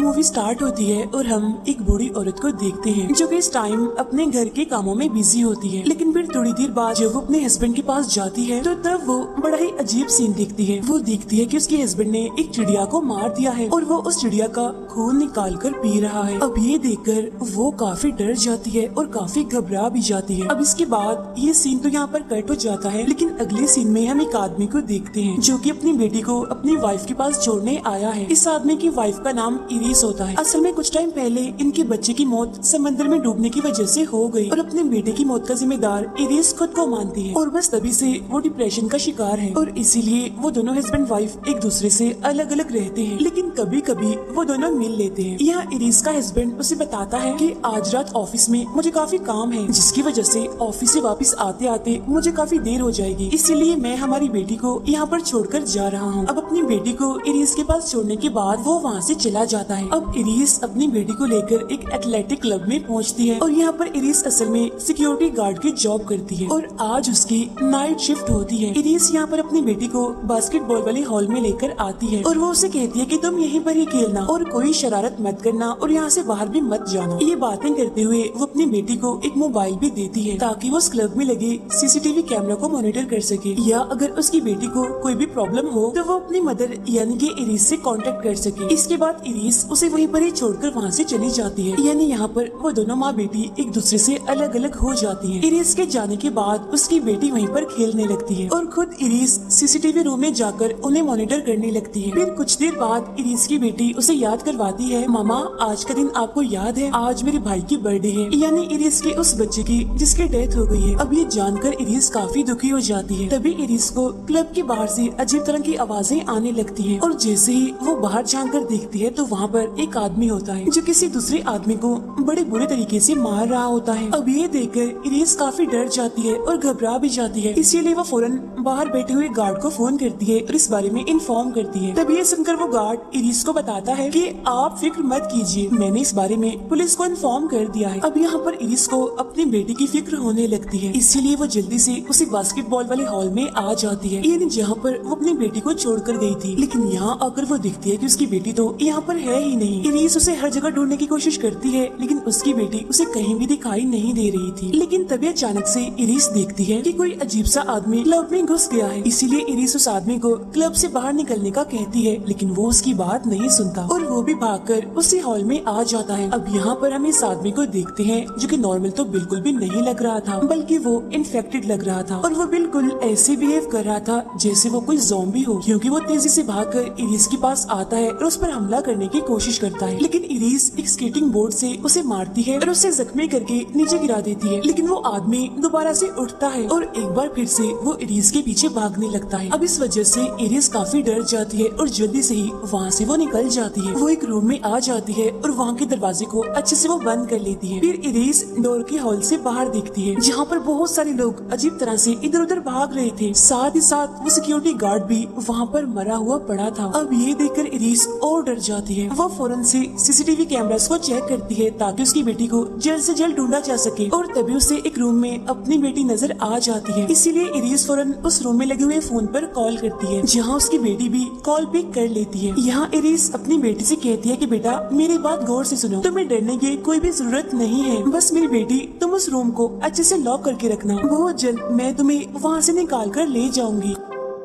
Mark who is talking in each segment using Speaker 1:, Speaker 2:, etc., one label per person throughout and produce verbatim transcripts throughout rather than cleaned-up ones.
Speaker 1: Movie start होती है और हम एक बूढ़ी औरत को देखते हैं जो कि इस टाइम अपने घर के कामों में बिजी होती है। लेकिन फिर थोड़ी देर बाद जब वो अपने हस्बैंड के पास जाती है तो तब वो बड़ा ही अजीब सीन देखती है। वो देखती है कि उसके हस्बैंड ने एक चिड़िया को मार दिया है और वो उस चिड़िया का खून निकाल कर पी रहा है। अब ये देखकर वो काफी डर जाती है और काफी घबरा भी जाती है। अब इसके बाद ये सीन तो यहाँ पर कट हो जाता है, लेकिन अगले सीन में हम एक आदमी को देखते हैं जो कि अपनी बेटी को अपनी वाइफ के पास छोड़ने आया है। इस आदमी की वाइफ का नाम इरिस होता है। असल में कुछ टाइम पहले इनके बच्चे की मौत समंदर में डूबने की वजह से हो गई और अपने बेटे की मौत का जिम्मेदार इरिस खुद को मानती है और बस तभी से वो डिप्रेशन का शिकार है और इसीलिए वो दोनों हस्बैंड वाइफ एक दूसरे से अलग अलग रहते हैं। लेकिन कभी कभी वो दोनों मिल लेते हैं। यहाँ इरिस का हस्बैंड उसे बताता है कि आज रात ऑफिस में मुझे काफी काम है, जिसकी वजह से ऑफिस से वापस आते आते मुझे काफी देर हो जाएगी, इसीलिए मैं हमारी बेटी को यहाँ पर छोड़कर जा रहा हूँ। अब अपनी बेटी को इरिस के पास छोड़ने के बाद वो वहाँ से चला जाता है। अब इरिस अपनी बेटी को लेकर एक एथलेटिक क्लब में पहुँचती है और यहाँ पर इरिस असल में सिक्योरिटी गार्ड की जॉब करती है और आज उसकी नाइट शिफ्ट होती है। इरिस यहाँ पर अपनी बेटी को बास्केटबॉल वाले हॉल में लेकर आती है और वो उसे कहती है कि तुम यहीं पर ही खेलना और कोई शरारत मत करना और यहाँ से बाहर भी मत जाना। ये बातें करते हुए वो अपनी बेटी को एक मोबाइल भी देती है ताकि वो उस क्लब में लगे सीसीटीवी कैमरा को मॉनिटर कर सके, या अगर उसकी बेटी को कोई भी प्रॉब्लम हो तो वो अपनी मदर यानी कि इरिस से कांटेक्ट कर सके। इसके बाद इरिस उसे वहीं पर ही छोड़कर वहाँ से चली जाती है। यानी यहाँ पर वो दोनों माँ बेटी एक दूसरे से अलग अलग हो जाती हैं। इरिस के जाने के बाद उसकी बेटी वहीं पर खेलने लगती है और खुद इरिस सीसीटीवी रूम में जाकर उन्हें मॉनिटर करने लगती है। फिर कुछ देर बाद इरिस की बेटी उसे याद करवाती है, मामा आज का दिन आपको याद है, आज मेरे भाई की बर्थडे है, यानी इरिस के उस बच्चे की जिसकी डेथ हो गई है। अब ये जानकर इरिस काफी दुखी हो जाती है। तभी इरिस को क्लब के बाहर से अजीब तरह की आवाजें आने लगती हैं और जैसे ही वो बाहर झांककर देखती है तो वहाँ पर एक आदमी होता है जो किसी दूसरे आदमी को बड़े बुरे तरीके से मार रहा होता है। अब ये देखकर इरिस काफी डर जाती है और घबरा भी जाती है, इसीलिए वो फौरन बाहर बैठे हुए गार्ड को फोन करती है और इस बारे में इन्फॉर्म करती है। तभी ये सुनकर वो गार्ड इरिस को बताता है कि आप फिक्र मत कीजिए, मैंने इस बारे में पुलिस को इन्फॉर्म कर दिया है। अब यहाँ पर इरिस को अपनी बेटी की फिक्र होने लगती है, इसीलिए वो जल्दी से उसी बास्केटबॉल वाले हॉल में आ जाती है, यानी जहाँ पर वो अपनी बेटी को छोड़कर गई थी। लेकिन यहाँ आकर वो देखती है कि उसकी बेटी तो यहाँ पर है ही नहीं। इरिस उसे हर जगह ढूंढने की कोशिश करती है, लेकिन उसकी बेटी उसे कहीं भी दिखाई नहीं दे रही थी। लेकिन तभी अचानक से इरिस देखती है कि कोई अजीब सा आदमी क्लब में घुस गया है, इसीलिए इरिस उस आदमी को क्लब से बाहर निकलने का कहती है, लेकिन वो उसकी बात नहीं सुनता और वो भी भागकर उसी हॉल में आ जाता है। अब यहाँ पर हम इस आदमी को देखते हैं जो कि नॉर्मल तो बिल्कुल भी नहीं लग रहा था, बल्कि वो इन्फेक्टेड लग रहा था और वो बिल्कुल ऐसे बिहेव कर रहा था जैसे वो कोई ज़ॉम्बी हो, क्योंकि वो तेजी से भागकर इरिस के पास आता है और उस पर हमला करने की कोशिश करता है। लेकिन इरिस एक स्केटिंग बोर्ड से उसे मारती है और उसे जख्मी करके नीचे गिरा देती है। लेकिन वो आदमी दोबारा से उठता है और एक बार फिर से वो इरिस के पीछे भागने लगता है। अब इस वजह से इरिस काफी डर जाती है और जल्दी से ही वहाँ से वो निकल जाती है। वो एक रूम में आ जाती है और वहाँ के दरवाजे को अच्छे से वो बंद कर लेती है। फिर इरिस डोर के हॉल से बाहर देखती है जहाँ पर बहुत सारे लोग अजीब तरह से इधर उधर भाग रहे थे, साथ ही साथ वो सिक्योरिटी गार्ड भी वहाँ पर मरा हुआ पड़ा था। अब ये देखकर इरिस और डर जाती है। वो फौरन से सीसीटीवी कैमरास को चेक करती है ताकि उसकी बेटी को जल्द से जल्द ढूंढा जा सके और तभी उसे एक रूम में अपनी बेटी नजर आ जाती है। इसीलिए इरिस फौरन उस रूम में लगे हुए फोन पर कॉल करती है जहाँ उसकी बेटी भी कॉल पिक कर लेती है। यहाँ इरिस अपनी बेटी से कहती है कि बेटा मेरी बात गौर से सुनो, तुम्हें डरने की कोई भी जरूरत नहीं है, बस मेरी बेटी तुम उस रूम को अच्छे से लॉक करके रखना, बहुत जल्द मैं तुम्हें वहाँ से निकाल कर ले जाऊंगी।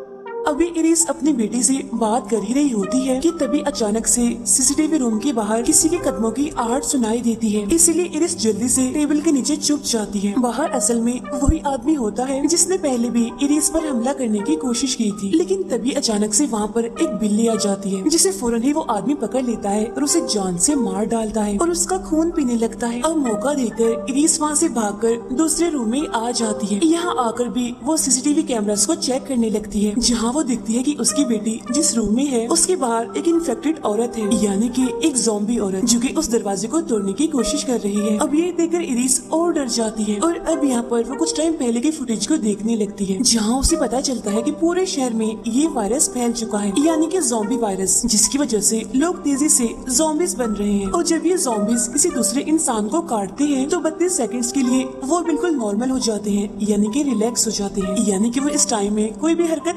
Speaker 1: अभी इरिस अपनी बेटी से बात कर ही रही होती है कि तभी अचानक से सीसीटीवी रूम के बाहर किसी के कदमों की आहट सुनाई देती है, इसीलिए इरिस जल्दी से टेबल के नीचे छुप जाती है। बाहर असल में वही आदमी होता है जिसने पहले भी इरिस पर हमला करने की कोशिश की थी। लेकिन तभी अचानक से वहाँ पर एक बिल्ली आ जाती है जिसे फौरन ही वो आदमी पकड़ लेता है और उसे जान से मार डालता है और उसका खून पीने लगता है। अब मौका देकर इरिस वहाँ से भागकर दूसरे रूम में आ जाती है। यहाँ आकर भी वो सीसीटीवी कैमरास को चेक करने लगती है जहाँ वो देखती है कि उसकी बेटी जिस रूम में है उसके बाहर एक इन्फेक्टेड औरत है, यानी कि एक ज़ॉम्बी औरत जो कि उस दरवाजे को तोड़ने की कोशिश कर रही है। अब ये देखकर इरिस और डर जाती है और अब यहाँ पर वो कुछ टाइम पहले की फुटेज को देखने लगती है जहाँ उसे पता चलता है कि पूरे शहर में ये वायरस फैल चुका है, यानी कि ज़ॉम्बी वायरस, जिसकी वजह से लोग तेजी से ज़ॉम्बीज बन रहे हैं और जब ये ज़ॉम्बीज किसी दूसरे इंसान को काटते हैं तो बत्तीस सेकंड्स के लिए वो बिल्कुल नॉर्मल हो जाते हैं, यानी कि रिलैक्स हो जाते हैं, यानी कि वो इस टाइम में कोई भी हरकत नहीं करते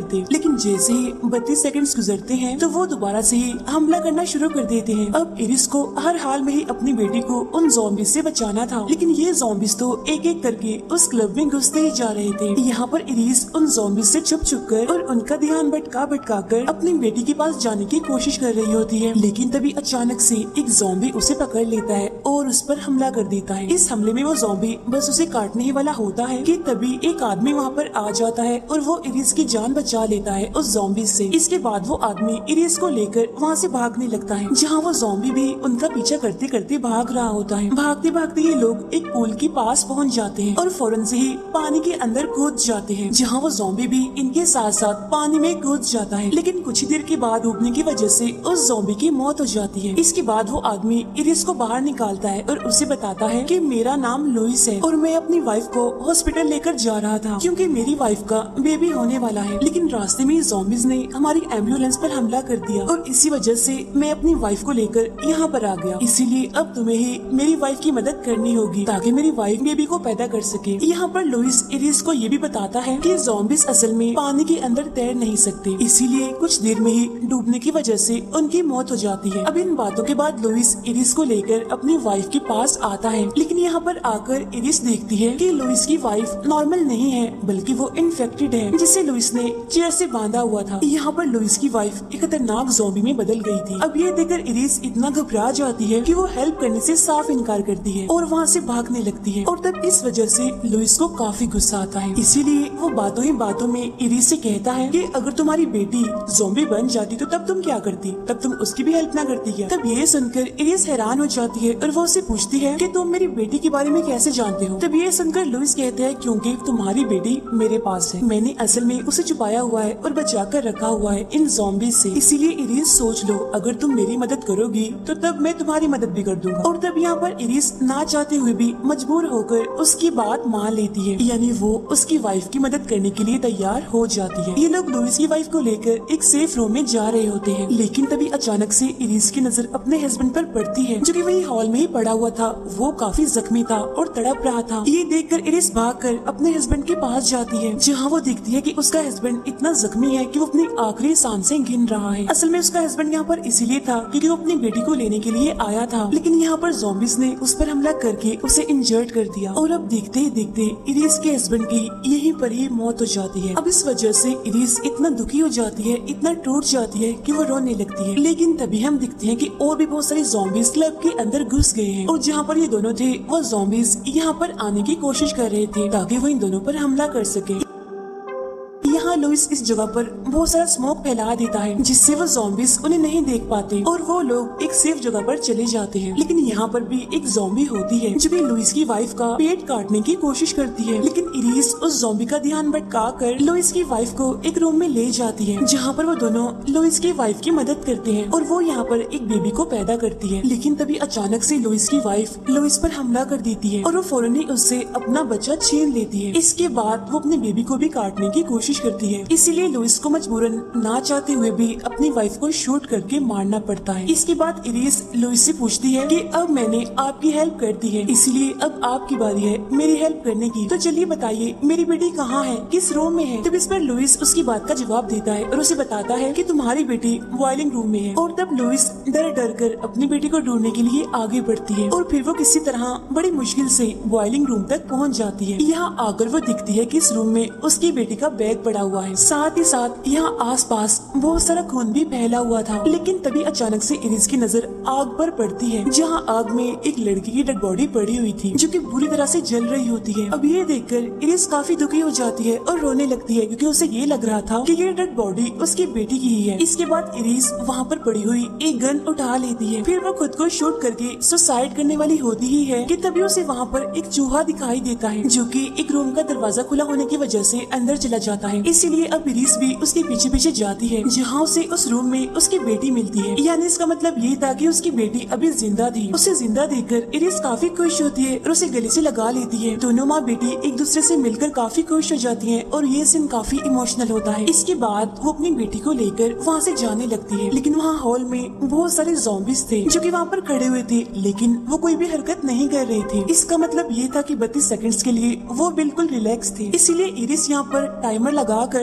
Speaker 1: थे, लेकिन जैसे ही बत्तीस सेकंड्स गुजरते हैं तो वो दोबारा से ही हमला करना शुरू कर देते हैं। अब इरिस को हर हाल में ही अपनी बेटी को उन ज़ॉम्बीज़ से बचाना था, लेकिन ये ज़ॉम्बीज़ तो एक एक करके उस क्लब में घुसते ही जा रहे थे। यहाँ पर इरिस उन ज़ॉम्बीज़ से छुप छुप कर और उनका ध्यान भटका भटका कर अपनी बेटी के पास जाने की कोशिश कर रही होती है, लेकिन तभी अचानक से एक ज़ॉम्बी उसे पकड़ लेता है और उस पर हमला कर देता है। इस हमले में वो ज़ॉम्बी बस उसे काटने ही वाला होता है कि तभी एक आदमी वहाँ पर आ जाता है और वो इरिस की जान बचा लेता है उस ज़ॉम्बी से। इसके बाद वो आदमी इरिस को लेकर वहाँ से भागने लगता है, जहाँ वो ज़ॉम्बी भी उनका पीछा करते करते भाग रहा होता है। भागते भागते ये लोग एक पुल के पास पहुँच जाते हैं और फौरन से ही पानी के अंदर कूद जाते हैं, जहाँ वो ज़ॉम्बी भी इनके साथ साथ पानी में कूद जाता है। लेकिन कुछ देर के बाद डूबने की वजह से उस ज़ॉम्बी की मौत हो जाती है। इसके बाद वो आदमी इरिस को बाहर निकालता है और उसे बताता है कि मेरा नाम लुइस है और मैं अपनी वाइफ को हॉस्पिटल लेकर जा रहा था क्योंकि मेरी वाइफ का बेबी होने वाला है, लेकिन रास्ते में ज़ॉम्बीज़ ने हमारी एम्बुलेंस पर हमला कर दिया और इसी वजह से मैं अपनी वाइफ को लेकर यहाँ पर आ गया। इसीलिए अब तुम्हें ही मेरी वाइफ की मदद करनी होगी ताकि मेरी वाइफ बेबी को पैदा कर सके। यहाँ पर लुइस इरिस को ये भी बताता है कि ज़ॉम्बीज़ असल में पानी के अंदर तैर नहीं सकते, इसीलिए कुछ देर में ही डूबने की वजह से उनकी मौत हो जाती है। अब इन बातों के बाद लुइस इरिस को लेकर अपनी वाइफ के पास आता है, लेकिन यहाँ पर आकर इरिस देखती है कि लुइस की वाइफ नॉर्मल नहीं है बल्कि वो इन्फेक्टेड है, जिसे लुइस ने चेयर से बांधा हुआ था। यहाँ पर लुइस की वाइफ एक खतरनाक ज़ॉम्बी में बदल गई थी। अब ये देखकर इरिस इतना घबरा जाती है कि वो हेल्प करने से साफ इनकार करती है और वहाँ से भागने लगती है और तब इस वजह से लुइस को काफी गुस्सा आता है। इसीलिए वो बातों ही बातों में इरिस से कहता है कि अगर तुम्हारी बेटी ज़ॉम्बी बन जाती तो तब तुम क्या करती, तब तुम उसकी भी हेल्प ना करती क्या? तब ये सुनकर इरिस हैरान हो जाती है और वो उससे पूछती है कि तुम मेरी बेटी के बारे में कैसे जानते हो? तब ये सुनकर लुइस कहता है क्योंकि तुम्हारी बेटी मेरे पास है, मैंने असल में उसे छुपाया हुआ है और बचा कर रखा हुआ है इन ज़ॉम्बी से। इसीलिए इरिस सोच लो अगर तुम मेरी मदद करोगी तो तब मैं तुम्हारी मदद भी कर दूंगा। और तब यहाँ पर इरिस ना चाहते हुए भी मजबूर होकर उसकी बात मान लेती है, यानी वो उसकी वाइफ की मदद करने के लिए तैयार हो जाती है। ये लोग लुइस की वाइफ को लेकर एक सेफ रूम में जा रहे होते हैं, लेकिन तभी अचानक से इरिस की नजर अपने हस्बैंड पर पड़ती है, जो कि वही हॉल में ही पड़ा हुआ था। वो काफी जख्मी था और तड़प रहा था। ये देखकर इरिस भागकर अपने हस्बैंड के पास जाती है, जहाँ वो देखती है कि उसका हस्बैंड इतना जख्मी है कि वो अपनी आखिरी सांसें गिन रहा है। असल में उसका हस्बैंड यहाँ पर इसीलिए था क्योंकि वो अपनी बेटी को लेने के लिए आया था, लेकिन यहाँ पर ज़ॉम्बीज़ ने उस पर हमला करके उसे इंजर्ड कर दिया और अब देखते ही देखते इरिस के हस्बैंड की यहीं पर ही मौत हो जाती है। अब इस वजह से इरिस इतना दुखी हो जाती है, इतना टूट जाती है कि वो रोने लगती है। लेकिन तभी हम दिखते हैं कि और भी बहुत सारे ज़ॉम्बीज़ क्लब के अंदर घुस गए हैं और जहाँ पर ये दोनों थे वो ज़ॉम्बीज़ यहाँ पर आने की कोशिश कर रहे थे ताकि वो इन दोनों पर हमला कर सके। यहाँ लुइस इस जगह पर बहुत सारा स्मोक फैला देता है जिससे वो ज़ॉम्बीज़ उन्हें नहीं देख पाते और वो लोग एक सेफ जगह पर चले जाते हैं। लेकिन यहाँ पर भी एक ज़ॉम्बी होती है जो कि लुइस की वाइफ का पेट काटने की कोशिश करती है, लेकिन इरिस उस ज़ॉम्बी का ध्यान भटका कर लुइस की वाइफ को एक रूम में ले जाती है, जहाँ पर वो दोनों लुइस की वाइफ की मदद करते हैं और वो यहाँ पर एक बेबी को पैदा करती है। लेकिन तभी अचानक से लुइस की वाइफ लुइस पर हमला कर देती है और वो फौरन ही उससे अपना बच्चा छीन लेती है। इसके बाद वो अपने बेबी को भी काटने की कोशिश करती है, इसीलिए लुइस को मजबूरन ना चाहते हुए भी अपनी वाइफ को शूट करके मारना पड़ता है। इसके बाद इरिस लुइस से पूछती है कि अब मैंने आपकी हेल्प कर दी है, इसलिए अब आपकी बारी है मेरी हेल्प करने की, तो चलिए बताइए मेरी बेटी कहाँ है, किस रूम में है? तब इस पर लुइस उसकी बात का जवाब देता है और उसे बताता है कि तुम्हारी बेटी बॉइलिंग रूम में है। और तब लुइस डर डर कर अपनी बेटी को ढूंढने के लिए आगे बढ़ती है और फिर वो किसी तरह बड़ी मुश्किल से बॉइलिंग रूम तक पहुँच जाती है। यहाँ आकर वो दिखती है कि इस रूम में उसकी बेटी का बैग पड़ा हुआ है, साथ ही साथ यहाँ आसपास बहुत सारा खून भी फैला हुआ था। लेकिन तभी अचानक से इरिस की नजर आग पर पड़ती है, जहाँ आग में एक लड़की की डेड बॉडी पड़ी हुई थी जो कि बुरी तरह से जल रही होती है। अब ये देखकर इरिस काफी दुखी हो जाती है और रोने लगती है क्योंकि उसे ये लग रहा था कि ये डेड बॉडी उसकी बेटी की ही है। इसके बाद इरिस वहाँ पर पड़ी हुई एक गन उठा लेती है, फिर वो खुद को शूट करके सुसाइड करने वाली होती ही है कि तभी उसे वहाँ पर एक चूहा दिखाई देता है जो कि एक रूम का दरवाजा खुला होने की वजह से अंदर चला जाता है। इसीलिए अब इरिस भी उसके पीछे पीछे जाती है, जहाँ उसे उस रूम में उसकी बेटी मिलती है। यानी इसका मतलब ये था कि उसकी बेटी अभी जिंदा थी। उसे जिंदा देखकर इरिस काफी खुश होती है और उसे गले से लगा लेती है। दोनों माँ बेटी एक दूसरे से मिलकर काफी खुश हो जाती हैं और ये सीन काफी इमोशनल होता है। इसके बाद वो अपनी बेटी को लेकर वहाँ से जाने लगती है, लेकिन वहाँ हॉल में बहुत सारे ज़ॉम्बीज़ थे जो कि वहाँ पर खड़े हुए थे, लेकिन वो कोई भी हरकत नहीं कर रहे थे। इसका मतलब ये था कि बत्तीस सेकंड्स के लिए वो बिल्कुल रिलैक्स थे। इसीलिए इरिस यहाँ पर टाइमर लगाकर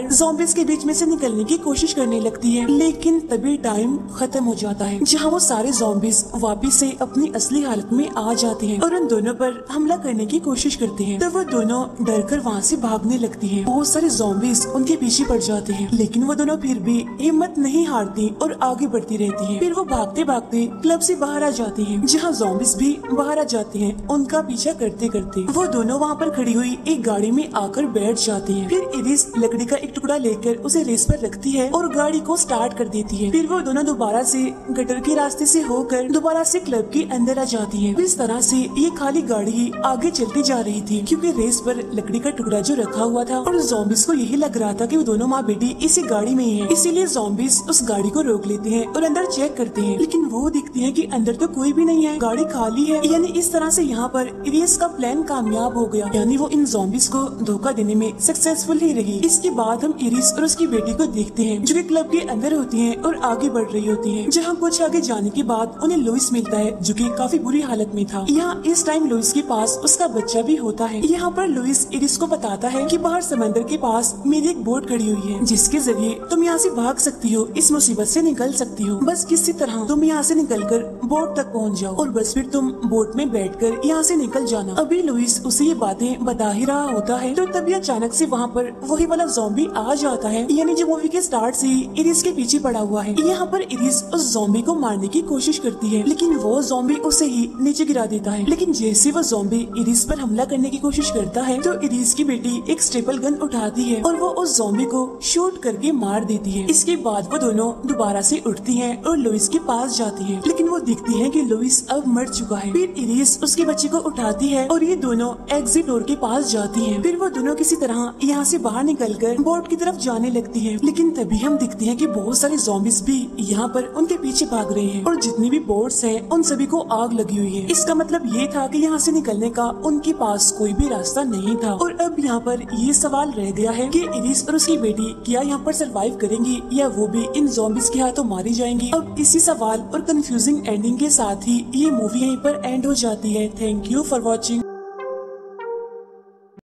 Speaker 1: पर ज़ॉम्बीज़ के बीच में से निकलने की कोशिश करने लगती है, लेकिन तभी टाइम खत्म हो जाता है, जहाँ वो सारे ज़ॉम्बीज़ वापिस से अपनी असली हालत में आ जाते हैं और उन दोनों पर हमला करने की कोशिश करते हैं। तो वो दोनों डर कर वहाँ से भागने लगती हैं। बहुत सारे ज़ॉम्बीज़ उनके पीछे पड़ जाते हैं, लेकिन वो दोनों फिर भी हिम्मत नहीं हारती और आगे बढ़ती रहती हैं। फिर वो भागते भागते क्लब से बाहर आ जाती हैं, जहाँ ज़ॉम्बीज़ भी बाहर आ जाते हैं उनका पीछा करते करते। वो दोनों वहाँ पर खड़ी हुई एक गाड़ी में आकर बैठ जाती हैं। फिर इरिस लकड़ी का एक टुकड़ा लेकर उसे रेस पर रखती है और गाड़ी को स्टार्ट कर देती है। फिर वो दोनों दोबारा से गटर के रास्ते से होकर दोबारा से क्लब के अंदर आ जाती हैं। इस तरह से ये खाली गाड़ी ही आगे चलती जा रही थी, क्योंकि रेस पर लकड़ी का टुकड़ा जो रखा हुआ था और ज़ॉम्बीज़ को यही लग रहा था कि वो दोनों माँ बेटी इसी गाड़ी में ही है। इसीलिए ज़ॉम्बीज़ उस गाड़ी को रोक लेते हैं और अंदर चेक करते हैं, लेकिन वो दिखते हैं कि अंदर तो कोई भी नहीं है, गाड़ी खाली है। यानी इस तरह से यहाँ पर इरिस का प्लान कामयाब हो गया, यानी वो इन ज़ॉम्बीज़ को धोखा देने में सक्सेसफुल ही रही। इसके बाद हम इरिस और उसकी बेटी को देखते हैं, जो कि क्लब के अंदर होती हैं और आगे बढ़ रही होती हैं। जहाँ कुछ आगे जाने के बाद उन्हें लुइस मिलता है, जो कि काफी बुरी हालत में था। यहाँ इस टाइम लुइस के पास उसका बच्चा भी होता है। यहाँ पर लुइस इरिस को बताता है कि बाहर समंदर के पास मेरी एक बोट खड़ी हुई है, जिसके जरिए तुम यहाँ से भाग सकती हो, इस मुसीबत से निकल सकती हो। बस किसी तरह तुम यहाँ से निकलकर बोट तक पहुँच जाओ और बस फिर तुम बोट में बैठकर यहाँ से निकल जाना। अभी लुइस उसे ये बातें बता ही रहा होता है, तो तभी अचानक से वहाँ पर वही वाला ज़ॉम्बी आ जाता है, यानी जो मूवी के स्टार्ट से ही इरिस के पीछे पड़ा हुआ है। यहाँ पर इरिस उस ज़ॉम्बी को मारने की कोशिश करती है, लेकिन वो ज़ॉम्बी उसे ही नीचे गिरा देता है। लेकिन जैसे वो ज़ॉम्बी इरिस पर हमला करने की कोशिश करता है, तो इरिस की बेटी एक स्टेपल गन उठाती है और वो उस ज़ॉम्बी को शूट करके मार देती है। इसके बाद वो दोनों दोबारा से उठती हैं और लुइस के पास जाती हैं, लेकिन वो दिखती है कि लुइस अब मर चुका है। फिर इरिस उसके बच्चे को उठाती है और ये दोनों एग्जिट डोर के पास जाती हैं। फिर वो दोनों किसी तरह यहाँ से बाहर निकलकर बोट की तरफ जाने लगती हैं, लेकिन तभी हम दिखते हैं कि बहुत सारे ज़ॉम्बीज़ भी यहाँ पर उनके पीछे भाग रहे हैं और जितनी भी बोट्स हैं उन सभी को आग लगी हुई है। इसका मतलब ये था कि यहाँ से निकलने का उनके पास कोई भी रास्ता नहीं था। और अब यहाँ पर ये सवाल रह गया है कि इरिस और उसकी बेटी क्या यहाँ पर सरवाइव करेंगी या वो भी इन ज़ॉम्बीज़ के हाथों मारी जाएंगी। अब इसी सवाल और कंफ्यूजिंग एंडिंग के साथ ही ये मूवी यहीं पर एंड हो जाती है। Thank you for watching.